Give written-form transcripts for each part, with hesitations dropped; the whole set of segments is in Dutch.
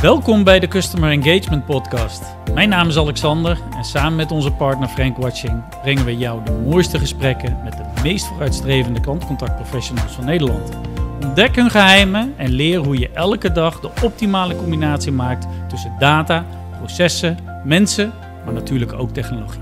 Welkom bij de Customer Engagement Podcast. Mijn naam is Alexander en samen met onze partner Frank Watching brengen we jou de mooiste gesprekken met de meest vooruitstrevende klantcontactprofessionals van Nederland. Ontdek hun geheimen en leer hoe je elke dag de optimale combinatie maakt tussen data, processen, mensen, maar natuurlijk ook technologie.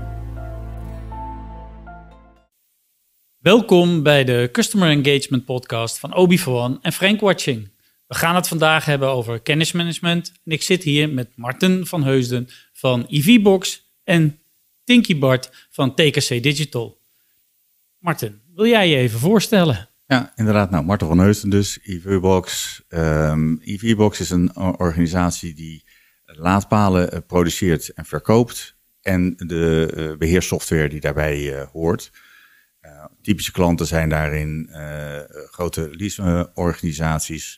Welkom bij de Customer Engagement Podcast van OB4ONE en Frank Watching. We gaan het vandaag hebben over kennismanagement. En ik zit hier met Marten van Heusden van EVBox en Tinky Bart van TKC Digital. Marten, wil jij je even voorstellen? Ja, inderdaad. Nou, Marten van Heusden dus, EVBox. EVBox is een organisatie die laadpalen produceert en verkoopt. En de beheersoftware die daarbij hoort. Typische klanten zijn daarin grote leaseorganisaties,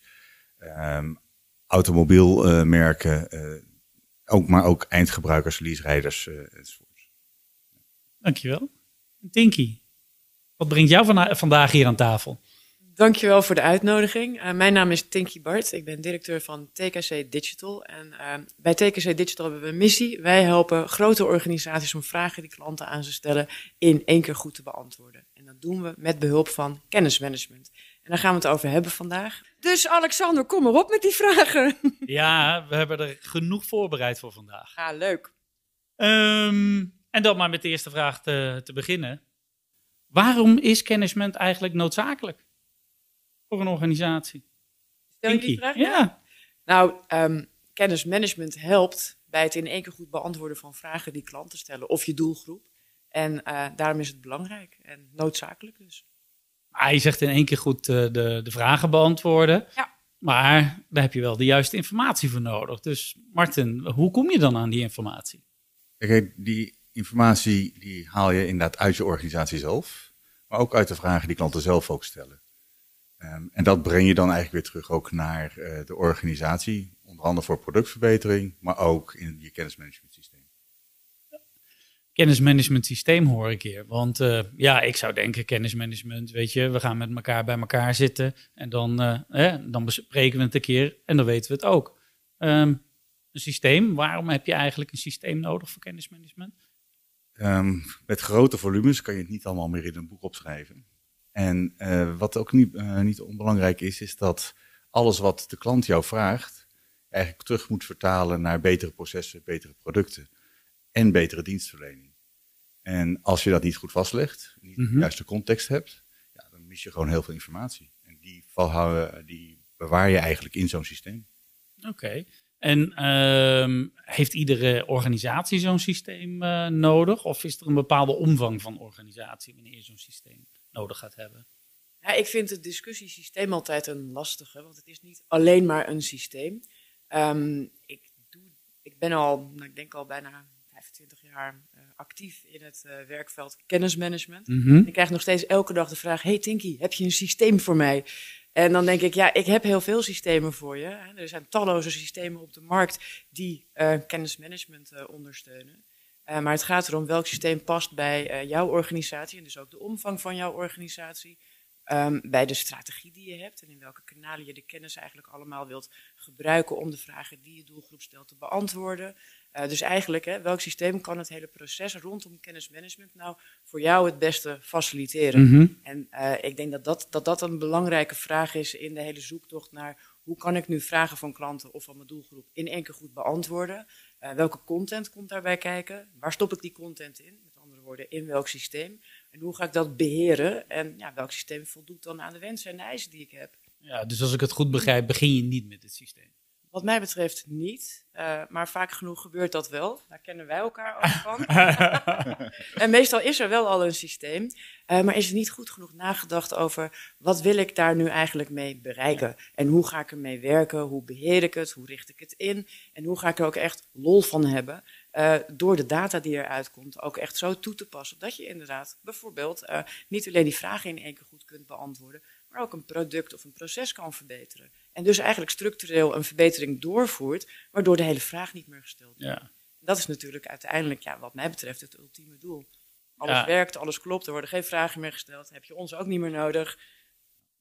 automobielmerken, maar ook eindgebruikers, leaserijders enzovoort. Dankjewel. Tinky, wat brengt jou vandaag hier aan tafel? Dankjewel voor de uitnodiging. Mijn naam is Tinky Bart. Ik ben directeur van TKC Digital. En bij TKC Digital hebben we een missie. Wij helpen grote organisaties om vragen die klanten aan ze stellen in één keer goed te beantwoorden. En dat doen we met behulp van kennismanagement. En daar gaan we het over hebben vandaag. Dus Alexander, kom maar op met die vragen. Ja, we hebben er genoeg voorbereid voor vandaag. Ah, leuk. En dan maar met de eerste vraag te beginnen. Waarom is kennismanagement eigenlijk noodzakelijk voor een organisatie? Stel je die vraag? Ja. Nou, kennismanagement helpt bij het in één keer goed beantwoorden van vragen die klanten stellen of je doelgroep. En daarom is het belangrijk en noodzakelijk dus. Je zegt in één keer goed de vragen beantwoorden. Ja. Maar daar heb je wel de juiste informatie voor nodig. Dus Marten, hoe kom je dan aan die informatie? Kijk, die informatie die haal je inderdaad uit je organisatie zelf. Maar ook uit de vragen die klanten zelf ook stellen. En dat breng je dan eigenlijk weer terug ook naar de organisatie. Onder andere voor productverbetering, maar ook in je kennismanagement systeem. Kennismanagement systeem hoor ik hier. Want ik zou denken kennismanagement, weet je, we gaan met elkaar bij elkaar zitten. En dan bespreken we het een keer en dan weten we het ook. Een systeem, waarom heb je eigenlijk een systeem nodig voor kennismanagement? Met grote volumes kan je het niet allemaal meer in een boek opschrijven. En wat ook niet onbelangrijk is dat alles wat de klant jou vraagt, eigenlijk terug moet vertalen naar betere processen, betere producten en betere dienstverlening. En als je dat niet goed vastlegt, niet de juiste context hebt, dan mis je gewoon heel veel informatie. En die bewaar je eigenlijk in zo'n systeem. Oké. En heeft iedere organisatie zo'n systeem nodig? Of is er een bepaalde omvang van organisatie wanneer je zo'n systeem nodig gaat hebben? Ja, ik vind het discussiesysteem altijd een lastige, want het is niet alleen maar een systeem. Ik ben ik denk al bijna 25 jaar actief in het werkveld kennismanagement. Ik krijg nog steeds elke dag de vraag, hey Tinky, heb je een systeem voor mij? En dan denk ik, ik heb heel veel systemen voor je. Er zijn talloze systemen op de markt die kennismanagement ondersteunen. Maar het gaat erom welk systeem past bij jouw organisatie en dus ook de omvang van jouw organisatie. Bij de strategie die je hebt en in welke kanalen je de kennis eigenlijk allemaal wilt gebruiken om de vragen die je doelgroep stelt te beantwoorden. Dus eigenlijk, welk systeem kan het hele proces rondom kennismanagement nou voor jou het beste faciliteren? En ik denk dat een belangrijke vraag is in de hele zoektocht naar hoe kan ik nu vragen van klanten of van mijn doelgroep in één keer goed beantwoorden? Welke content komt daarbij kijken? Waar stop ik die content in? Met andere woorden, in welk systeem? En hoe ga ik dat beheren? En welk systeem voldoet dan aan de wensen en de eisen die ik heb? Ja, dus als ik het goed begrijp, begin je niet met het systeem. Wat mij betreft niet, maar vaak genoeg gebeurt dat wel. Daar kennen wij elkaar ook van. En meestal is er wel al een systeem, maar is er niet goed genoeg nagedacht over wat wil ik daar nu eigenlijk mee bereiken? En hoe ga ik ermee werken? Hoe beheer ik het? Hoe richt ik het in? En hoe ga ik er ook echt lol van hebben? Door de data die eruit komt ook echt zo toe te passen dat je inderdaad bijvoorbeeld niet alleen die vragen in één keer goed kunt beantwoorden, maar ook een product of een proces kan verbeteren. En dus eigenlijk structureel een verbetering doorvoert, waardoor de hele vraag niet meer gesteld wordt. Ja. Dat is natuurlijk uiteindelijk, wat mij betreft, het ultieme doel. Alles werkt, alles klopt, er worden geen vragen meer gesteld. Heb je ons ook niet meer nodig.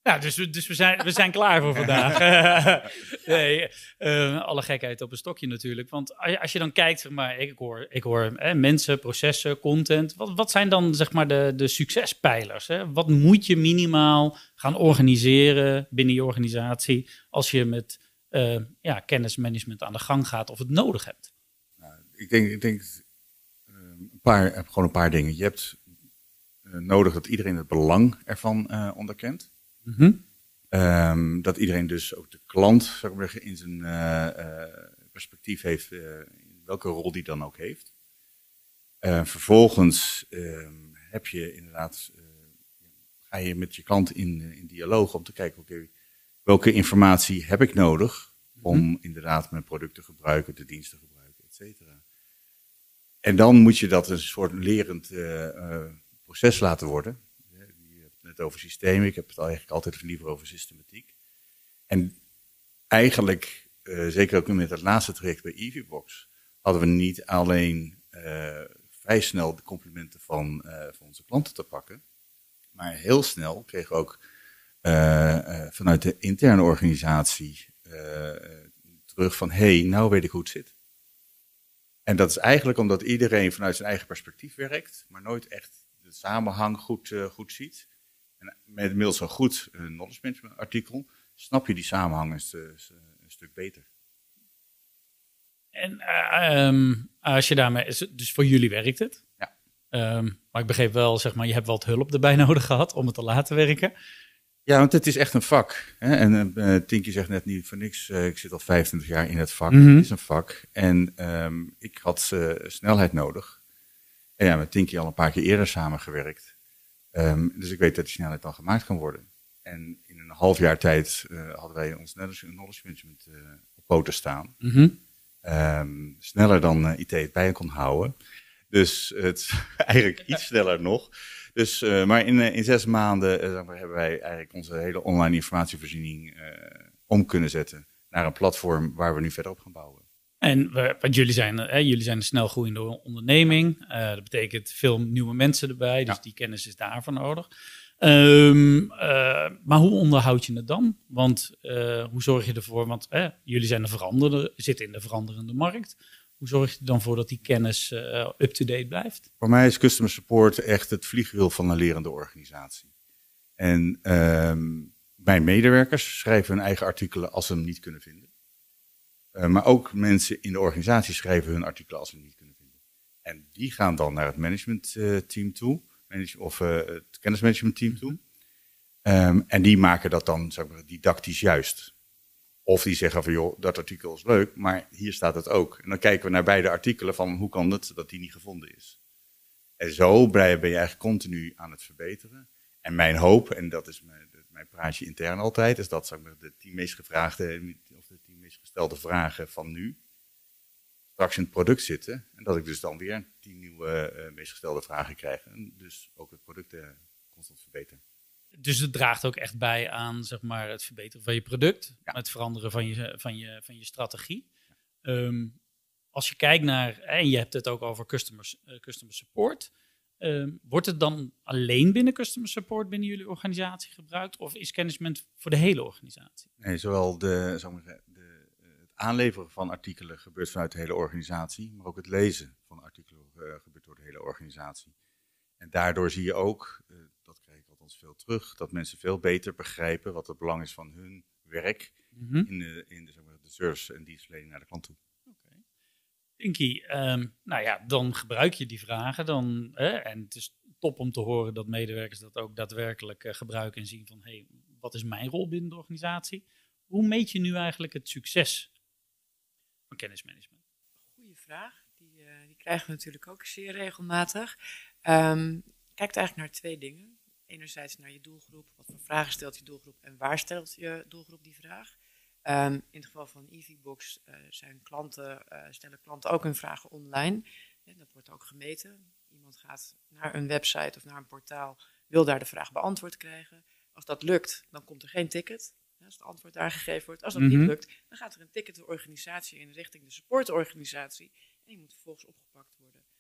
Ja, dus we zijn klaar voor vandaag. Nee, alle gekheid op een stokje natuurlijk. Want als je dan kijkt, zeg maar, ik hoor mensen, processen, content. Wat zijn dan zeg maar de succespijlers? Hè? Wat moet je minimaal gaan organiseren binnen je organisatie als je met kennismanagement aan de gang gaat of het nodig hebt? Nou, ik denk gewoon een paar dingen. Je hebt nodig dat iedereen het belang ervan onderkent. Mm-hmm. Dat iedereen dus ook de klant, zou ik maar zeggen, in zijn perspectief heeft, welke rol die dan ook heeft. Vervolgens heb je inderdaad, ga je met je klant in dialoog om te kijken, oké, welke informatie heb ik nodig om inderdaad mijn product te gebruiken, de dienst te gebruiken, et cetera. En dan moet je dat een soort lerend proces laten worden. Je hebt het net over systemen, ik heb het eigenlijk altijd liever over systematiek. En eigenlijk, zeker ook met het laatste traject bij EVBox, hadden we niet alleen vrij snel de complimenten van onze klanten te pakken, maar heel snel kregen we ook vanuit de interne organisatie terug van, nou weet ik hoe het zit. En dat is eigenlijk omdat iedereen vanuit zijn eigen perspectief werkt, maar nooit echt de samenhang goed ziet. En met middels een goed knowledge management artikel snap je die samenhang een stuk beter. En als je daarmee, dus voor jullie werkt het. Ja. Maar ik begreep wel, zeg maar, je hebt wat hulp erbij nodig gehad om het te laten werken. Ja, want het is echt een vak. Hè? En Tinky zegt net niet voor niks, ik zit al 25 jaar in het vak. Mm-hmm. Het is een vak. En ik had snelheid nodig. En ja, met Tinky al een paar keer eerder samengewerkt. Dus ik weet dat die snelheid dan gemaakt kan worden. En in een half jaar tijd hadden wij ons knowledge management op poten staan. Mm-hmm. Sneller dan IT het bij kon houden. Dus het is eigenlijk iets sneller nog. Dus, maar in 6 maanden hebben wij eigenlijk onze hele online informatievoorziening om kunnen zetten naar een platform waar we nu verder op gaan bouwen. En want jullie zijn een snel groeiende onderneming. Dat betekent veel nieuwe mensen erbij, dus die kennis is daarvoor nodig. Maar hoe onderhoud je het dan? Want hoe zorg je ervoor? Want jullie zijn zitten in de veranderende markt. Hoe zorg je er dan voor dat die kennis up-to-date blijft? Voor mij is customer support echt het vliegwiel van een lerende organisatie. En mijn medewerkers schrijven hun eigen artikelen als ze hem niet kunnen vinden. Maar ook mensen in de organisatie schrijven hun artikelen als ze hem niet kunnen vinden. En die gaan dan naar het managementteam toe, of het kennismanagementteam toe. En die maken dat dan, zeg maar, didactisch juist. Of die zeggen van, joh, dat artikel is leuk, maar hier staat het ook. En dan kijken we naar beide artikelen van, hoe kan het dat die niet gevonden is? En zo ben je eigenlijk continu aan het verbeteren. En mijn hoop, en dat is mijn praatje intern altijd, is dat, zeg maar, de 10 meest gevraagde, of de 10 meest gestelde vragen van nu straks in het product zitten. En dat ik dus dan weer 10 nieuwe meest gestelde vragen krijg. En dus ook het product constant verbeteren. Dus het draagt ook echt bij aan, zeg maar, het verbeteren van je product, Ja. het veranderen van je strategie. Als je kijkt naar, en je hebt het ook over customer support, wordt het dan alleen binnen customer support binnen jullie organisatie gebruikt, of is kennismanagement voor de hele organisatie? Nee, zowel het aanleveren van artikelen gebeurt vanuit de hele organisatie, maar ook het lezen van artikelen gebeurt door de hele organisatie. En daardoor zie je ook, dat krijg ik althans veel terug, dat mensen veel beter begrijpen wat het belang is van hun werk in de service en dienstverlening naar de klant toe. Okay. Tinky, dan gebruik je die vragen dan, en het is top om te horen dat medewerkers dat ook daadwerkelijk gebruiken en zien van, wat is mijn rol binnen de organisatie? Hoe meet je nu eigenlijk het succes van kennismanagement? Goeie vraag. Die krijgen we natuurlijk ook zeer regelmatig. Kijkt eigenlijk naar 2 dingen. Enerzijds naar je doelgroep. Wat voor vragen stelt je doelgroep en waar stelt je doelgroep die vraag? In het geval van EVBox stellen klanten ook hun vragen online. En dat wordt ook gemeten. Iemand gaat naar een website of naar een portaal, wil daar de vraag beantwoord krijgen. Als dat lukt, dan komt er geen ticket. Als het antwoord daar gegeven wordt. Als dat niet lukt, dan gaat er een ticket de organisatie in richting de supportorganisatie. En die moet vervolgens opgepakt worden. Nou,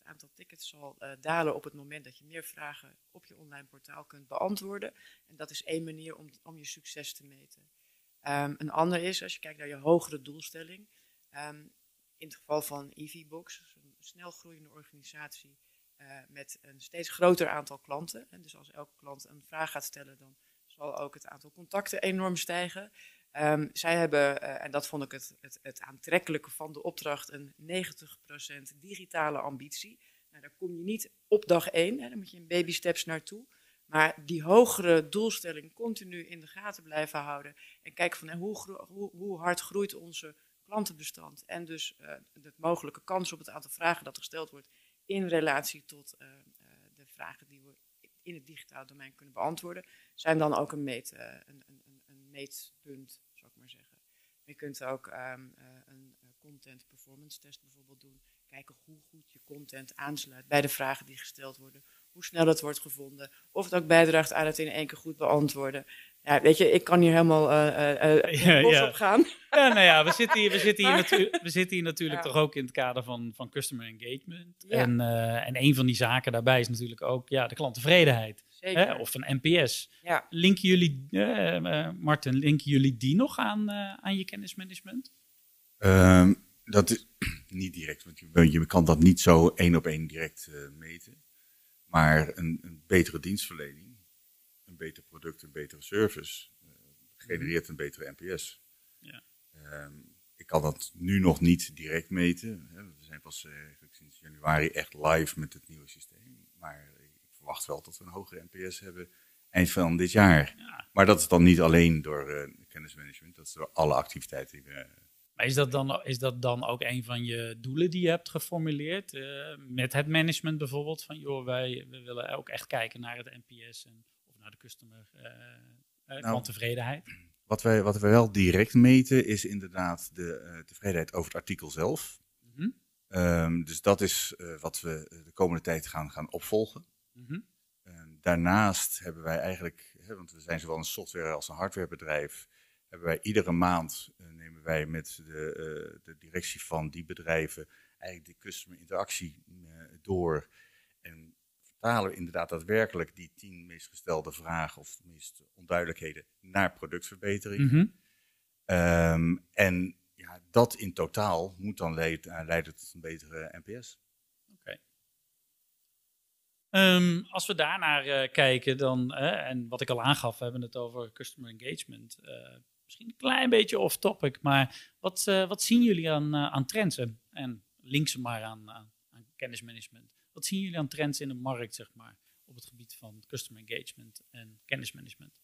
het aantal tickets zal dalen op het moment dat je meer vragen op je online portaal kunt beantwoorden. En dat is één manier om je succes te meten. Een ander is, als je kijkt naar je hogere doelstelling, in het geval van EVBox, een snel groeiende organisatie met een steeds groter aantal klanten. En dus als elke klant een vraag gaat stellen, dan zal ook het aantal contacten enorm stijgen. Zij hebben, en dat vond ik het aantrekkelijke van de opdracht, een 90% digitale ambitie. Nou, daar kom je niet op dag 1, daar moet je in baby steps naartoe. Maar die hogere doelstelling continu in de gaten blijven houden. En kijken van hoe hard groeit onze klantenbestand. En dus de mogelijke kans op het aantal vragen dat gesteld wordt in relatie tot de vragen die we in het digitale domein kunnen beantwoorden, zijn dan ook een meetpunt, zou ik maar zeggen. Je kunt ook een content performance test bijvoorbeeld doen. Kijken hoe goed je content aansluit bij de vragen die gesteld worden. Hoe snel het wordt gevonden. Of het ook bijdraagt aan het in één keer goed beantwoorden. Ja, weet je, ik kan hier helemaal op gaan. Ja, nou ja, we zitten hier natuurlijk toch ook in het kader van customer engagement. Ja. En een van die zaken daarbij is natuurlijk ook de klanttevredenheid. Zeker. Of een NPS. Ja. Linken jullie, Martin, die nog aan je kennismanagement? Dat is niet direct, want je kan dat niet zo 1 op 1 direct meten. Maar een betere dienstverlening, een beter product, een betere service, genereert een betere NPS. Ja. Ik kan dat nu nog niet direct meten. We zijn pas sinds januari echt live met het nieuwe systeem. Maar ik verwacht wel dat we een hogere NPS hebben eind van dit jaar. Ja. Maar dat is dan niet alleen door kennismanagement, dat is door alle activiteiten die we... Maar is dat dan ook een van je doelen die je hebt geformuleerd? Met het management bijvoorbeeld? Van joh, we willen ook echt kijken naar het NPS of naar de customer klanttevredenheid. Wat we wel direct meten is inderdaad de tevredenheid over het artikel zelf. Mm-hmm. Dus dat is wat we de komende tijd gaan opvolgen. Mm-hmm. Daarnaast hebben wij eigenlijk, want we zijn zowel een software als een hardwarebedrijf, hebben wij iedere maand nemen wij met de directie van die bedrijven eigenlijk de customer interactie door. En vertalen we inderdaad daadwerkelijk die 10 meest gestelde vragen of de meest onduidelijkheden naar productverbetering. Mm-hmm. En ja, dat in totaal moet dan leiden tot een betere NPS. Oké. Als we daarnaar kijken dan, en wat ik al aangaf, we hebben het over customer engagement. Misschien een klein beetje off-topic, maar wat zien jullie aan trends? En link ze maar aan kennismanagement. Wat zien jullie aan trends in de markt, zeg maar, op het gebied van customer engagement en kennismanagement?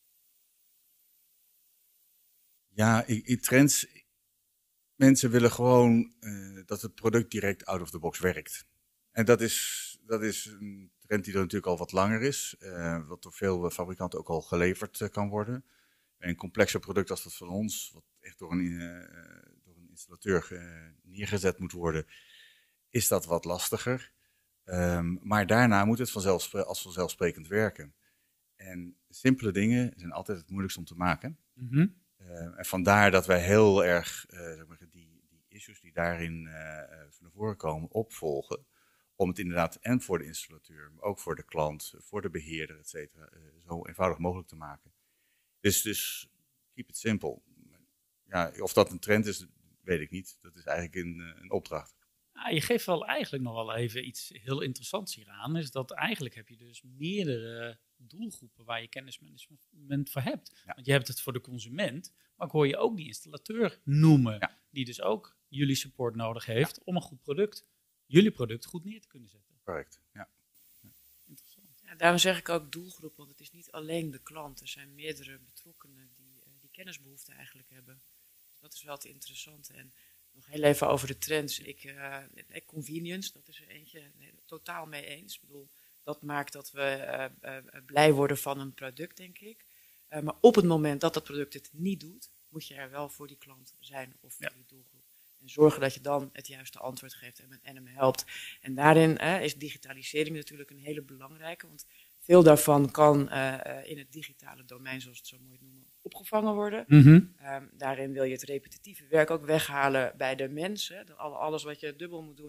Ja, trends. Mensen willen gewoon dat het product direct out of the box werkt. En dat is een trend die er natuurlijk al wat langer is. Wat door veel fabrikanten ook al geleverd kan worden. Een complexer product als dat van ons, wat echt door een installateur neergezet moet worden, is dat wat lastiger. Maar daarna moet het als vanzelfsprekend werken. En simpele dingen zijn altijd het moeilijkst om te maken. Mm-hmm. En vandaar dat wij heel erg die issues die daarin naar voren komen opvolgen. Om het inderdaad en voor de installateur, maar ook voor de klant, voor de beheerder, et cetera, zo eenvoudig mogelijk te maken. Dus keep it simple. Ja, of dat een trend is, weet ik niet. Dat is eigenlijk een opdracht. Nou, je geeft wel eigenlijk nog wel even iets heel interessants hier aan. Is dat eigenlijk heb je dus meerdere doelgroepen waar je kennismanagement voor hebt. Ja. Want je hebt het voor de consument, maar ik hoor je ook die installateur noemen. Ja. Die dus ook jullie support nodig heeft om een goed product, jullie product goed neer te kunnen zetten. Correct, ja. Interessant. Ja, daarom zeg ik ook doelgroep, want het is niet alleen de klant. Er zijn meerdere betrokkenen die kennisbehoeften eigenlijk hebben. Dus dat is wel het interessante. En nog heel even over de trends. Convenience, dat is er eentje. Totaal mee eens. Ik bedoel, dat maakt dat we blij worden van een product, denk ik. Maar op het moment dat dat product het niet doet, moet je er wel voor die klant zijn of voor die doelgroep. En zorgen dat je dan het juiste antwoord geeft en hem helpt. En daarin is digitalisering natuurlijk een hele belangrijke. Want veel daarvan kan in het digitale domein, zoals we het zo mooi noemen, opgevangen worden. Mm-hmm. Daarin wil je het repetitieve werk ook weghalen bij de mensen. Alles wat je dubbel moet doen,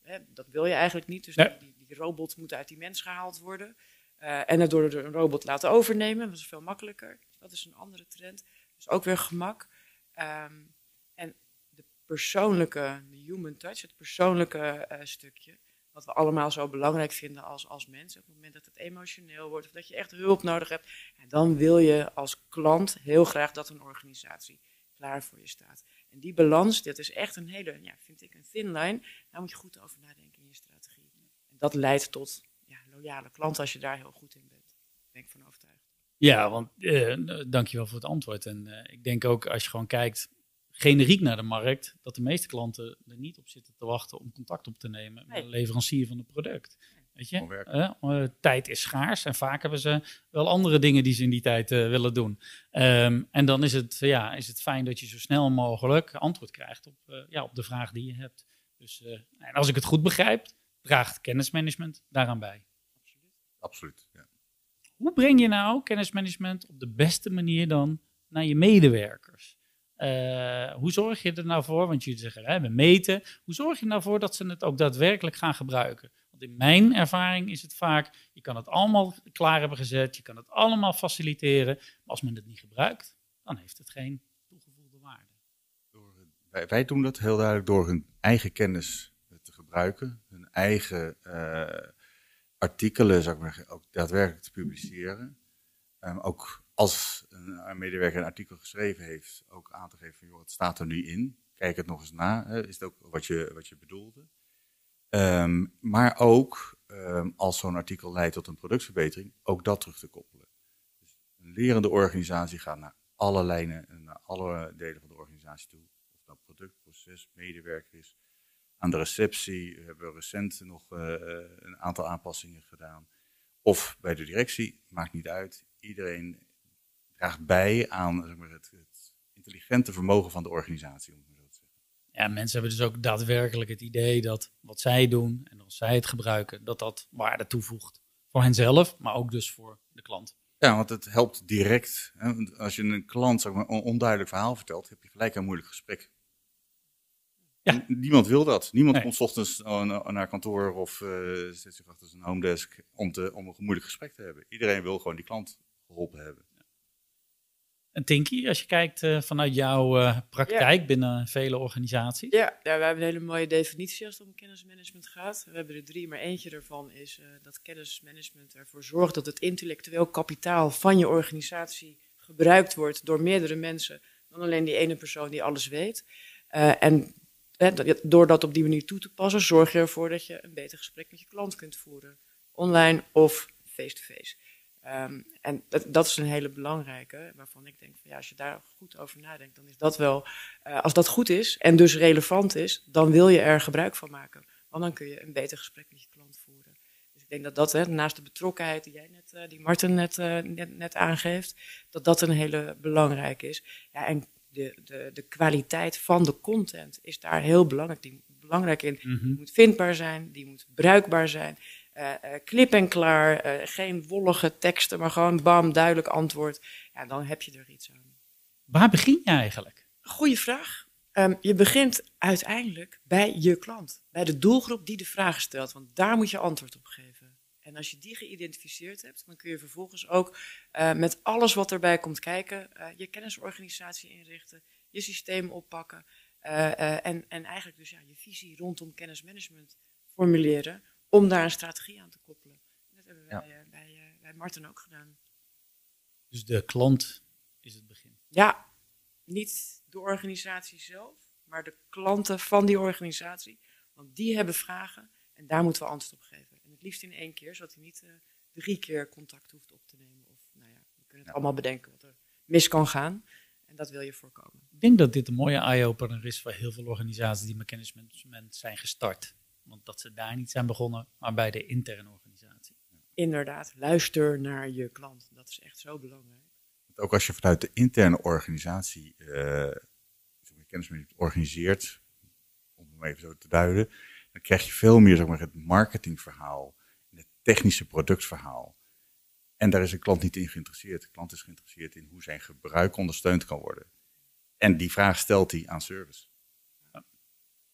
Dat wil je eigenlijk niet. Dus Nee. die robot moet uit die mens gehaald worden. En het door een robot laten overnemen. Dat is veel makkelijker. Dus dat is een andere trend. Dus ook weer gemak. En de persoonlijke, de human touch, het persoonlijke stukje. Wat we allemaal zo belangrijk vinden als mensen. Op het moment dat het emotioneel wordt of dat je echt hulp nodig hebt. Dan wil je als klant heel graag dat een organisatie klaar voor je staat. En die balans, dat is echt een hele, vind ik, een thin line. Daar moet je goed over nadenken in je strategie. En dat leidt tot loyale klanten als je daar heel goed in bent. Daar ben ik van overtuigd. Ja, want dankjewel voor het antwoord. En ik denk ook als je gewoon kijkt generiek naar de markt, dat de meeste klanten er niet op zitten te wachten om contact op te nemen met een leverancier van het product. Weet je, tijd is schaars en vaak hebben ze wel andere dingen die ze in die tijd willen doen. En dan is het fijn dat je zo snel mogelijk antwoord krijgt op de vraag die je hebt. Dus en als ik het goed begrijp, draagt kennismanagement daaraan bij. Absoluut, ja. Hoe breng je nou kennismanagement op de beste manier dan naar je medewerkers? Hoe zorg je er nou voor, want jullie zeggen we meten, hoe zorg je er nou voor dat ze het ook daadwerkelijk gaan gebruiken? Want in mijn ervaring is het vaak, je kan het allemaal klaar hebben gezet, je kan het allemaal faciliteren, maar als men het niet gebruikt, dan heeft het geen toegevoegde waarde. Wij doen dat heel duidelijk door hun eigen kennis te gebruiken, hun eigen artikelen, zou ik maar, ook daadwerkelijk te publiceren. Ook als een medewerker een artikel geschreven heeft, ook aan te geven van, joh, het staat er nu in. Kijk het nog eens na. Is het ook wat je bedoelde? Maar ook als zo'n artikel leidt tot een productverbetering, ook dat terug te koppelen. Dus een lerende organisatie gaat naar alle lijnen en naar alle delen van de organisatie toe. Of dat product, proces, medewerker is. Aan de receptie hebben we recent nog een aantal aanpassingen gedaan. Of bij de directie, maakt niet uit. Iedereen draagt bij aan zeg maar, het intelligente vermogen van de organisatie, om het maar zo te zeggen. Ja, mensen hebben dus ook daadwerkelijk het idee dat wat zij doen en als zij het gebruiken, dat waarde toevoegt. Voor henzelf, maar ook dus voor de klant. Ja, want het helpt direct. Hè? Als je een klant zeg maar, een onduidelijk verhaal vertelt, heb je gelijk een moeilijk gesprek. Ja. Niemand wil dat. Niemand komt 's ochtends naar kantoor of zet zich achter zijn homedesk om een moeilijk gesprek te hebben. Iedereen wil gewoon die klant geholpen hebben. En Tinky, als je kijkt vanuit jouw praktijk binnen vele organisaties. Ja, we hebben een hele mooie definitie als het om kennismanagement gaat. We hebben er 3, maar eentje daarvan is dat kennismanagement ervoor zorgt dat het intellectueel kapitaal van je organisatie gebruikt wordt door meerdere mensen dan alleen die ene persoon die alles weet. En door dat op die manier toe te passen, zorg je ervoor dat je een beter gesprek met je klant kunt voeren. Online of face-to-face. En dat is een hele belangrijke, waarvan ik denk, van, als je daar goed over nadenkt, dan is dat wel, als dat goed is en dus relevant is, dan wil je er gebruik van maken. Want dan kun je een beter gesprek met je klant voeren. Dus ik denk dat naast de betrokkenheid die Marten net aangeeft, dat een hele belangrijke is. Ja, en de kwaliteit van de content is daar heel belangrijk in. Die moet vindbaar zijn, die moet bruikbaar zijn. Klip en klaar, geen wollige teksten, maar gewoon bam, duidelijk antwoord. Ja, dan heb je er iets aan. Waar begin je eigenlijk? Goeie vraag. Je begint uiteindelijk bij je klant. Bij de doelgroep die de vraag stelt. Want daar moet je antwoord op geven. En als je die geïdentificeerd hebt, dan kun je vervolgens ook met alles wat erbij komt kijken, je kennisorganisatie inrichten, je systeem oppakken en eigenlijk dus je visie rondom kennismanagement formuleren om daar een strategie aan te koppelen. Dat hebben wij bij Marten ook gedaan. Dus de klant is het begin? Ja, niet de organisatie zelf, maar de klanten van die organisatie. Want die hebben vragen en daar moeten we antwoord op geven. En het liefst in 1 keer, zodat hij niet 3 keer contact hoeft op te nemen. Of we kunnen het allemaal bedenken wat er mis kan gaan. En dat wil je voorkomen. Ik denk dat dit een mooie eye-opener is voor heel veel organisaties die met kennismanagement zijn gestart. Want dat ze daar niet zijn begonnen, maar bij de interne organisatie. Inderdaad, luister naar je klant. Dat is echt zo belangrijk. Ook als je vanuit de interne organisatie kennismanagement organiseert, om hem even zo te duiden, dan krijg je veel meer het marketingverhaal, het technische productverhaal. En daar is een klant niet in geïnteresseerd. De klant is geïnteresseerd in hoe zijn gebruik ondersteund kan worden. En die vraag stelt hij aan service.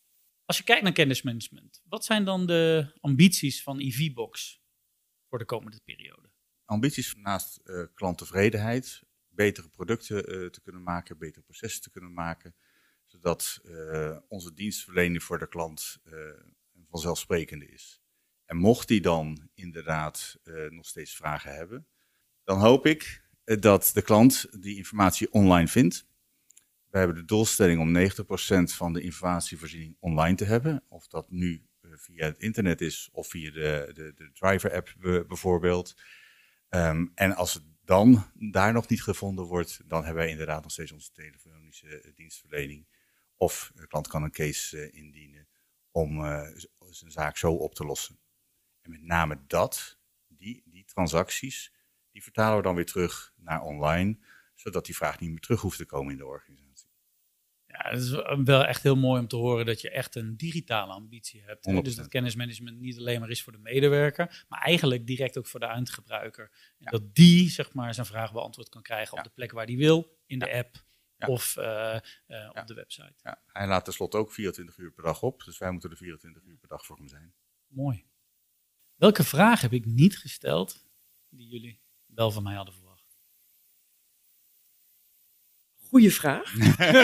Als je kijkt naar kennismanagement, wat zijn dan de ambities van EVBox voor de komende periode? Ambities naast klanttevredenheid, betere producten te kunnen maken, betere processen te kunnen maken, zodat onze dienstverlening voor de klant vanzelfsprekende is. En mocht die dan inderdaad nog steeds vragen hebben, dan hoop ik dat de klant die informatie online vindt. We hebben de doelstelling om 90% van de informatievoorziening online te hebben. Of dat nu via het internet is of via de driver-app bijvoorbeeld. En als het dan daar nog niet gevonden wordt, dan hebben wij inderdaad nog steeds onze telefonische dienstverlening. Of de klant kan een case indienen om zijn zaak zo op te lossen. En met name die transacties, die vertalen we dan weer terug naar online, zodat die vraag niet meer terug hoeft te komen in de organisatie. Ja, het is wel echt heel mooi om te horen dat je echt een digitale ambitie hebt. Hè? Dus dat kennismanagement niet alleen maar is voor de medewerker, maar eigenlijk direct ook voor de eindgebruiker. Ja. Dat die zeg maar zijn vraag beantwoord kan krijgen op de plek waar die wil, in de app of op de website. Ja. Hij laat tenslotte ook 24 uur per dag op, dus wij moeten er 24 uur per dag voor hem zijn. Mooi. Welke vraag heb ik niet gesteld die jullie wel van mij hadden verwacht? Goeie vraag.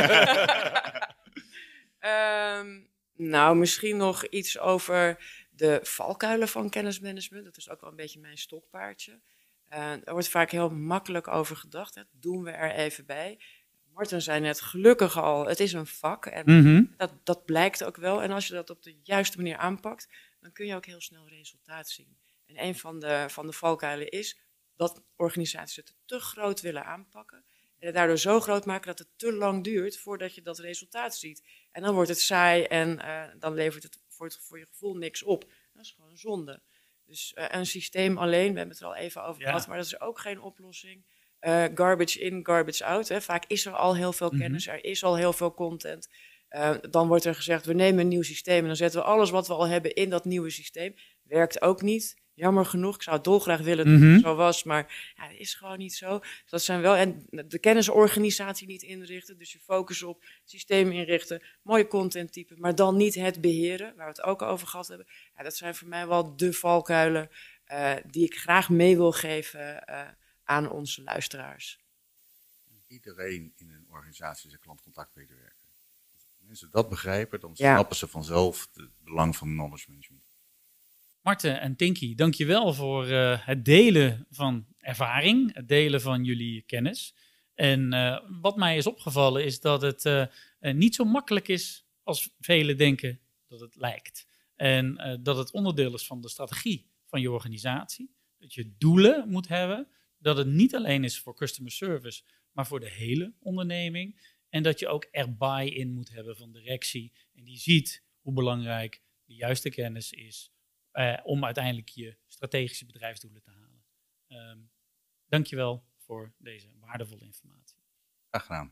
Nou, misschien nog iets over de valkuilen van kennismanagement. Dat is ook wel een beetje mijn stokpaardje. Er wordt vaak heel makkelijk over gedacht. Hè. Dat doen we er even bij. Martin zei net, gelukkig al, het is een vak. En dat blijkt ook wel. En als je dat op de juiste manier aanpakt, dan kun je ook heel snel resultaat zien. En een van de valkuilen is dat organisaties het te groot willen aanpakken. En het daardoor zo groot maken dat het te lang duurt voordat je dat resultaat ziet. En dan wordt het saai en dan levert het voor je gevoel niks op. Dat is gewoon zonde. Dus een systeem alleen, we hebben het er al even over gehad, maar dat is ook geen oplossing. Garbage in, garbage out. Hè. Vaak is er al heel veel kennis, er is al heel veel content. Dan wordt er gezegd, we nemen een nieuw systeem en dan zetten we alles wat we al hebben in dat nieuwe systeem. Werkt ook niet. Jammer genoeg, ik zou het dolgraag willen dat het zo was, maar ja, dat is gewoon niet zo. Dat zijn wel, en de kennisorganisatie niet inrichten, dus je focus op systeem inrichten, mooie content typen, maar dan niet het beheren, waar we het ook over gehad hebben. Ja, dat zijn voor mij wel de valkuilen die ik graag mee wil geven aan onze luisteraars. Iedereen in een organisatie is een klantcontactmedewerker. Als mensen dat begrijpen, dan snappen ze vanzelf het belang van knowledge management. Marten en Tinky, dankjewel voor het delen van ervaring, het delen van jullie kennis. En wat mij is opgevallen is dat het niet zo makkelijk is als velen denken dat het lijkt. En dat het onderdeel is van de strategie van je organisatie. Dat je doelen moet hebben, dat het niet alleen is voor customer service, maar voor de hele onderneming. En dat je ook er buy-in moet hebben van directie. En die ziet hoe belangrijk de juiste kennis is om uiteindelijk je strategische bedrijfsdoelen te halen. Dankjewel voor deze waardevolle informatie. Graag gedaan.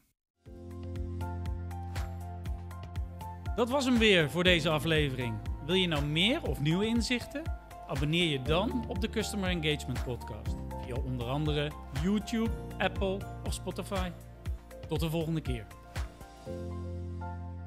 Dat was hem weer voor deze aflevering. Wil je nou meer of nieuwe inzichten? Abonneer je dan op de Customer Engagement Podcast. Via onder andere YouTube, Apple of Spotify. Tot de volgende keer.